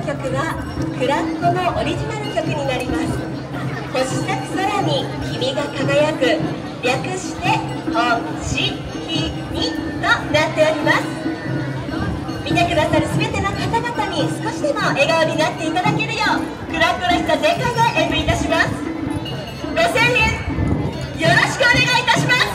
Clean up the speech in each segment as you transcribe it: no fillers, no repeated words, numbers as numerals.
曲はクラッコのオリジナル曲になります。星咲く空に君が輝く、略して星君となっております。見てくださる全ての方々に少しでも笑顔になっていただけるよう、クラッコらしさ全開で演舞いたします。ご声援よろしくお願いいたします。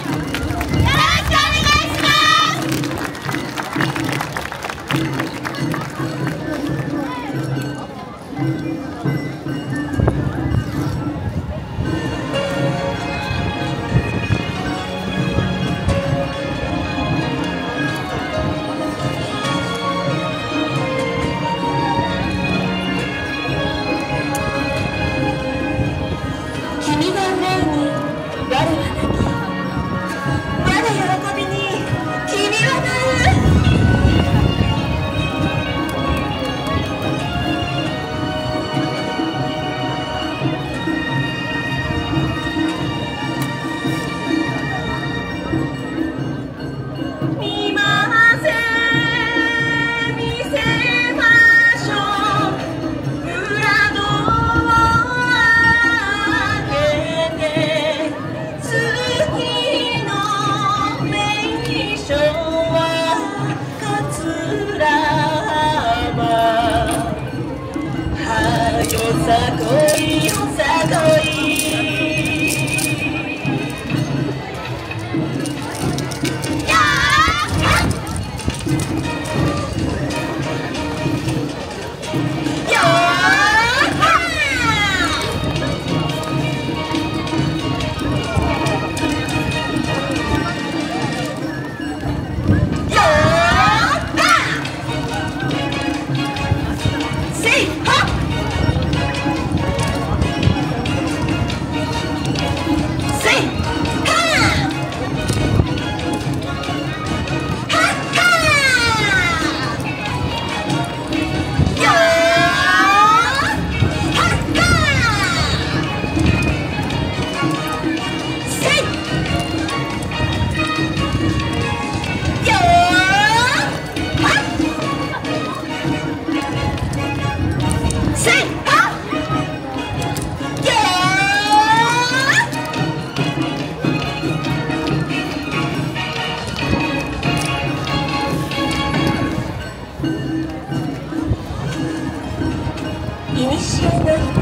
いにしえの光、遥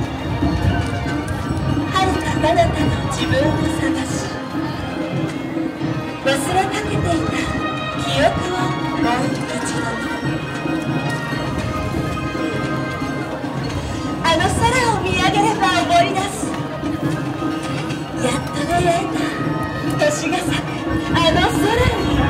か彼方の自分を探し、忘れかけていた記憶をもう一度、あの空を見上げれば思い出す、やっと出会えた星が咲くあの空に